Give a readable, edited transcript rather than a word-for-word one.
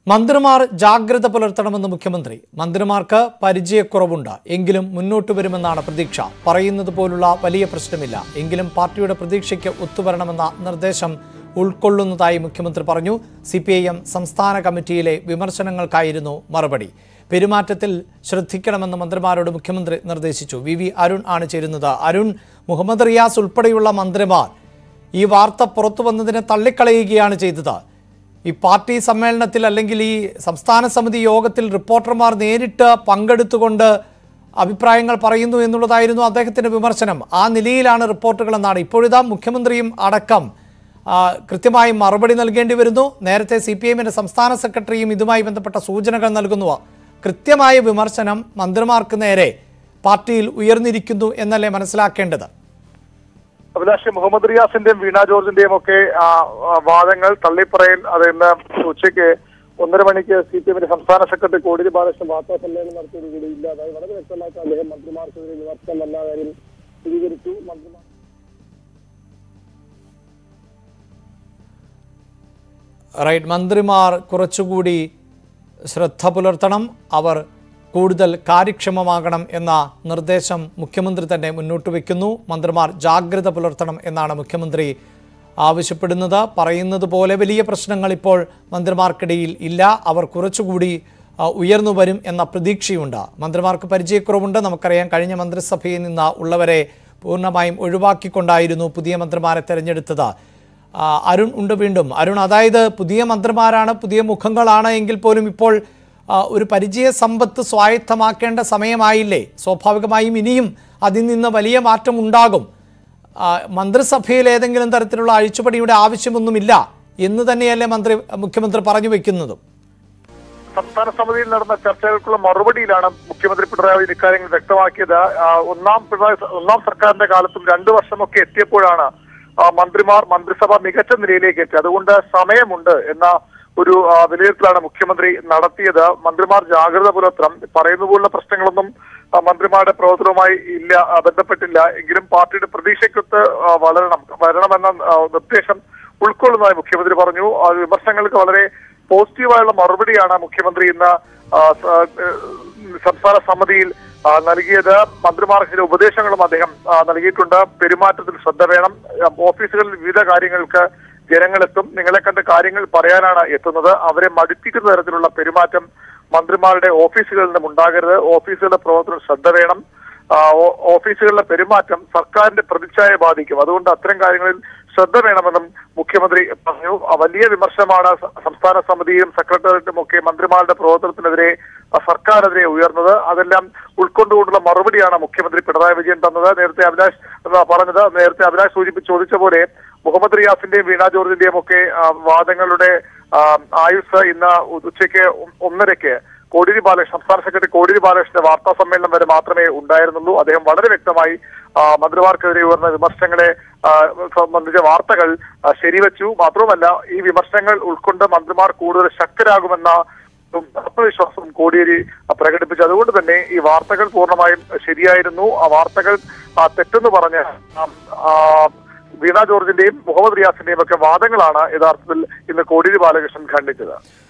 മന്ത്രിമാർ ജാഗ്രത പുലർത്തണമെന്ന് മുഖ്യമന്ത്രി. മന്ത്രിമാർക്ക് പരിചയക്കുറവുണ്ട്, എങ്കിലും മുന്നോട്ട് വരുമെന്നാണ് പ്രതീക്ഷ. പറയുന്നത് പോലുള്ള വലിയ പ്രശ്നമില്ല, എങ്കിലും പാർട്ടിയുടെ പ്രതീക്ഷയ്ക്ക് ഒത്തുവരണമെന്ന നിർദ്ദേശം ഉൾക്കൊള്ളുന്നതായി മുഖ്യമന്ത്രി പറഞ്ഞു. CPIM സംസ്ഥാന കമ്മിറ്റിയിലെ വിമർശനങ്ങൾക്കായിരുന്നു മറുപടി. പെരുമാറ്റത്തിൽ ശ്രദ്ധിക്കണമെന്ന് മന്ത്രിമാരോട് മുഖ്യമന്ത്രി നിർദ്ദേശിച്ചു. VV അരുൺ ആണ് ചേരുന്നത്. അരുൺ, മുഹമ്മദ് റിയാസ് ഉൾപ്പെടെയുള്ള മന്ത്രിമാർ ഈ വാർത്ത പുറത്തു വന്നതിനെ തള്ളിക്കളയുകയാണ് ചെയ്തത്. ഈ പാർട്ടി സമ്മേളനത്തിൽ അല്ലെങ്കിൽ ഈ സംസ്ഥാന സമിതി യോഗത്തിൽ റിപ്പോർട്ടർമാർ നേരിട്ട് പങ്കെടുത്തുകൊണ്ട് അഭിപ്രായങ്ങൾ പറയുന്നു എന്നുള്ളതായിരുന്നു അദ്ദേഹത്തിൻ്റെ വിമർശനം. ആ നിലയിലാണ് റിപ്പോർട്ടുകൾ എന്നാണ് ഇപ്പോഴിതാ മുഖ്യമന്ത്രിയും അടക്കം കൃത്യമായി മറുപടി നൽകേണ്ടി വരുന്നു. നേരത്തെ CPIMന്റെ സംസ്ഥാന സെക്രട്ടറിയും ഇതുമായി ബന്ധപ്പെട്ട സൂചനകൾ നൽകുന്നു. കൃത്യമായ വിമർശനം മന്ത്രിമാർക്ക് നേരെ പാർട്ടിയിൽ ഉയർന്നിരിക്കുന്നു എന്നല്ലേ മനസ്സിലാക്കേണ്ടത്? അഭിലാഷ്, മുഹമ്മദ് റിയാസിന്റെയും വീണ ജോർജിന്റെയും ഒക്കെ വാദങ്ങൾ തള്ളിപ്പറയൽ അത് ഇന്ന് ഉച്ചയ്ക്ക് 1:30 മണിക്ക് CPIMന്റെ സംസ്ഥാന സെക്രട്ടറി കോടിയേരി ബാലകൃഷ്ണൻ വാർത്താ സമ്മേളനം നടത്തിയതോടുകൂടി ഇല്ലാതായി. വളരെ വ്യക്തമായിട്ട് അദ്ദേഹം മന്ത്രിമാർക്കെതിരെ വിമർശനം വന്ന കാര്യം സ്ഥിരീകരിച്ചു. മന്ത്രിമാർ കുറച്ചുകൂടി ശ്രദ്ധ പുലർത്തണം, അവർ കൂടുതൽ കാര്യക്ഷമമാകണം എന്ന നിർദ്ദേശം മുഖ്യമന്ത്രി തന്നെ മുന്നോട്ട് വയ്ക്കുന്നു. മന്ത്രിമാർ ജാഗ്രത പുലർത്തണം എന്നാണ് മുഖ്യമന്ത്രി ആവശ്യപ്പെടുന്നത്. പറയുന്നത് പോലെ വലിയ പ്രശ്നങ്ങൾ ഇപ്പോൾ മന്ത്രിമാർക്കിടയിൽ ഇല്ല, അവർ കുറച്ചുകൂടി ഉയർന്നു വരും എന്ന പ്രതീക്ഷയുണ്ട്. മന്ത്രിമാർക്ക് പരിചയക്കുറവുണ്ട്, നമുക്കറിയാം. കഴിഞ്ഞ മന്ത്രിസഭയിൽ നിന്ന് ഉള്ളവരെ പൂർണ്ണമായും ഒഴിവാക്കിക്കൊണ്ടായിരുന്നു പുതിയ മന്ത്രിമാരെ തിരഞ്ഞെടുത്തത്. അരുൺ ഉണ്ട് വീണ്ടും. അരുൺ, അതായത് പുതിയ മന്ത്രിമാരാണ്, പുതിയ മുഖങ്ങളാണ് എങ്കിൽ പോലും ഇപ്പോൾ ഒരു പരിചയ സമ്പത്ത് സ്വായത്തമാക്കേണ്ട സമയമായില്ലേ? സ്വാഭാവികമായും ഇനിയും അതിൽ നിന്ന് വലിയ മാറ്റം ഉണ്ടാകും. മന്ത്രിസഭയിൽ ഏതെങ്കിലും തരത്തിലുള്ള അഴിച്ചുപണിയുടെ ആവശ്യമൊന്നുമില്ല എന്ന് തന്നെയല്ലേ മുഖ്യമന്ത്രി പറഞ്ഞു വെക്കുന്നതും? സംസ്ഥാന സമിതിയിൽ നടന്ന ചർച്ചകൾക്കുള്ള മറുപടിയിലാണ് മുഖ്യമന്ത്രി പിണറായി വിജയൻ ഇക്കാര്യങ്ങൾ വ്യക്തമാക്കിയത്. ഒന്നാം സർക്കാരിന്റെ കാലത്തും 2 വർഷമൊക്കെ എത്തിയപ്പോഴാണ് മന്ത്രിസഭ മികച്ച നിലയിലേക്ക് എത്തി. അതുകൊണ്ട് സമയമുണ്ട് എന്ന ഒരു വിലയിരുത്തലാണ് മുഖ്യമന്ത്രി നടത്തിയത്. മന്ത്രിമാർ ജാഗ്രത പുലർത്തണം. പറയുന്ന പോലുള്ള പ്രശ്നങ്ങളൊന്നും മന്ത്രിമാരുടെ പ്രവർത്തനവുമായി ബന്ധപ്പെട്ടില്ല, എങ്കിലും പാർട്ടിയുടെ പ്രതീക്ഷയ്ക്കൊത്ത് വരണമെന്ന നിർദ്ദേശം ഉൾക്കൊള്ളുന്നതായി മുഖ്യമന്ത്രി പറഞ്ഞു. വിമർശനങ്ങൾക്ക് വളരെ പോസിറ്റീവായുള്ള മറുപടിയാണ് മുഖ്യമന്ത്രി ഇന്ന് സംസ്ഥാന സമിതിയിൽ നൽകിയത്. മന്ത്രിമാർക്ക് ചില ഉപദേശങ്ങളും അദ്ദേഹം നൽകിയിട്ടുണ്ട്. പെരുമാറ്റത്തിൽ ശ്രദ്ധ വേണം. ഓഫീസുകളിൽ വിവിധ കാര്യങ്ങൾക്ക് ജനങ്ങളെത്തും. നിങ്ങളെ കണ്ട് കാര്യങ്ങൾ പറയാനാണ് എത്തുന്നത്. അവരെ മടുപ്പിക്കുന്ന തരത്തിലുള്ള പെരുമാറ്റം മന്ത്രിമാരുടെ ഓഫീസുകളിൽ നിന്നും ഉണ്ടാകരുത്. ഓഫീസുകളുടെ പ്രവർത്തനം ശ്രദ്ധ വേണം. ഓഫീസുകളിലെ പെരുമാറ്റം സർക്കാരിന്റെ പ്രതിച്ഛായയെ ബാധിക്കും. അതുകൊണ്ട് അത്തരം കാര്യങ്ങളിൽ ശ്രദ്ധ വേണമെന്നും മുഖ്യമന്ത്രി പറഞ്ഞു. വലിയ വിമർശനമാണ് സംസ്ഥാന സമിതിയും സെക്രട്ടേറിയറ്റും ഒക്കെ മന്ത്രിമാരുടെ പ്രവർത്തനത്തിനെതിരെ സർക്കാരിനെതിരെ ഉയർന്നത്. അതെല്ലാം ഉൾക്കൊണ്ടുകൊണ്ടുള്ള മറുപടിയാണ് മുഖ്യമന്ത്രി പിണറായി വിജയൻ തന്നത്. നേരത്തെ അഭിലാഷ് ചോദിച്ച പോലെ മുഹമ്മദ് റിയാസിന്റെയും വീണ ജോർജിന്റെയും ഒക്കെ വാദങ്ങളുടെ ആയുസ് ഇന്ന് ഉച്ചയ്ക്ക് 1:30 സംസ്ഥാന സെക്രട്ടറി കോടിയേരി ബാലകൃഷ്ണന്റെ വാർത്താ സമ്മേളനം വരെ മാത്രമേ ഉണ്ടായിരുന്നുള്ളൂ. അദ്ദേഹം വളരെ വ്യക്തമായി മന്ത്രിമാർക്കെതിരെ ഉയർന്ന വിമർശനങ്ങളെ സംബന്ധിച്ച വാർത്തകൾ ശരിവെച്ചു. മാത്രവുമല്ല, ഈ വിമർശനങ്ങൾ ഉൾക്കൊണ്ട് മന്ത്രിമാർ കൂടുതൽ ശക്തരാകുമെന്ന ആത്മവിശ്വാസം കോടിയേരി പ്രകടിപ്പിച്ചു. അതുകൊണ്ട് തന്നെ ഈ വാർത്തകൾ പൂർണ്ണമായും ശരിയായിരുന്നു. ആ വാർത്തകൾ തെറ്റെന്ന് പറഞ്ഞ് വീണ ജോർജിന്റെയും മുഹമ്മദ് റിയാസിന്റെയും ഒക്കെ വാദങ്ങളാണ് യഥാർത്ഥത്തിൽ ഇന്ന് കോടിയേരി ബാലകൃഷ്ണൻ ഖണ്ഡിച്ചത്.